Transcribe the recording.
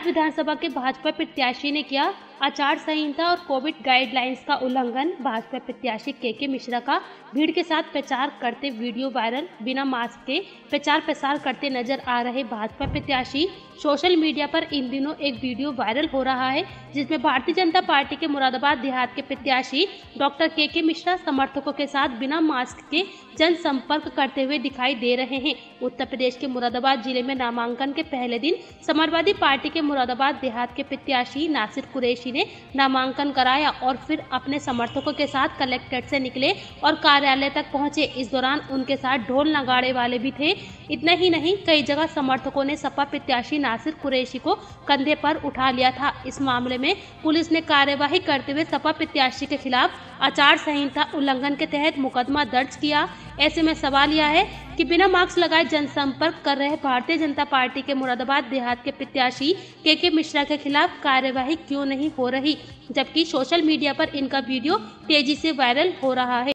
देहात विधानसभा के भाजपा प्रत्याशी ने किया आचार संहिता और कोविड गाइडलाइंस का उल्लंघन। भाजपा प्रत्याशी के मिश्रा का भीड़ के साथ प्रचार करते वीडियो वायरल। बिना मास्क के प्रचार प्रसार करते नजर आ रहे भाजपा प्रत्याशी। सोशल मीडिया पर इन दिनों एक वीडियो वायरल हो रहा है जिसमें भारतीय जनता पार्टी के मुरादाबाद देहात के प्रत्याशी डॉक्टर के मिश्रा समर्थकों के साथ बिना मास्क के जनसंपर्क करते हुए दिखाई दे रहे हैं। उत्तर प्रदेश के मुरादाबाद जिले में नामांकन के पहले दिन समाजवादी पार्टी के मुरादाबाद देहात के प्रत्याशी नासिर कुरैशी ने नामांकन कराया और फिर अपने समर्थकों के साथ कलेक्ट्रेट से निकले और कार्यालय तक पहुंचे। इस दौरान उनके साथ ढोल नगाड़े वाले भी थे। इतना ही नहीं, कई जगह समर्थकों ने सपा प्रत्याशी नासिर कुरैशी को कंधे पर उठा लिया था। इस मामले में पुलिस ने कार्यवाही करते हुए सपा प्रत्याशी के खिलाफ आचार संहिता उल्लंघन के तहत मुकदमा दर्ज किया। ऐसे में सवाल यह है कि बिना मास्क लगाए जनसंपर्क कर रहे भारतीय जनता पार्टी के मुरादाबाद देहात के प्रत्याशी के मिश्रा के खिलाफ कार्यवाही क्यों नहीं हो रही, जबकि सोशल मीडिया पर इनका वीडियो तेजी से वायरल हो रहा है।